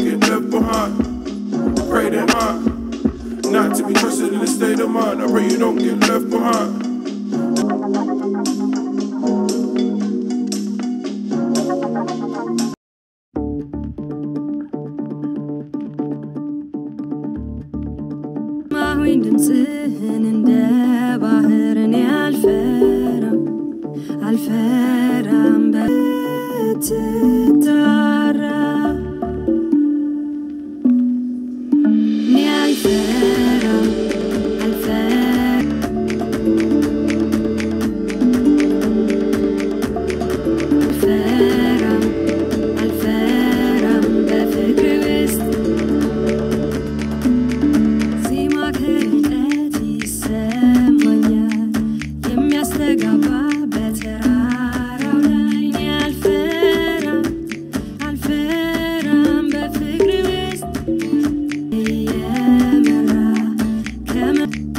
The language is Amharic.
get left behind. Pray that hard, not to be trusted in a state of mind. I pray you don't get left behind. ድምፅህን እንደ ባህር እኔ አልፈራም በትጣራ እኔ አልፈራም በፍቅር ውስጥ የሚያስተጋባ በተራራው ላይ እኔ አልፈራም በፍቅር ውስጥ እየመራ